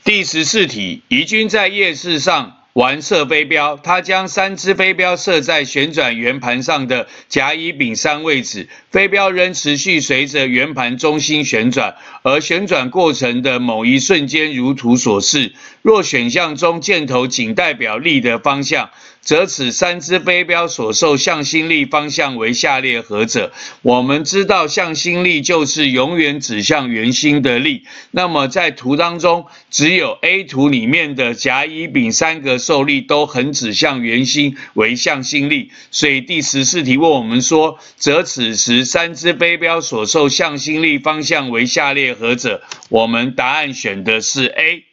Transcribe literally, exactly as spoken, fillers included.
第十四题，宜君在夜市上玩射飞镖，他将三只飞镖射在旋转圆盘上的甲、乙、丙三位置，飞镖仍持续随着圆盘中心旋转，而旋转过程的某一瞬间如图所示。若选项中箭头仅代表力的方向，则此三只飞镖所受向心力方向为下列何者？我们知道向心力就是永远指向圆心的力，那么在图当中，只有 A 图里面的甲、乙、丙三个受力都很指向圆心为向心力，所以第十四题问我们说，则此时三只飞镖所受向心力方向为下列何者？我们答案选的是 A。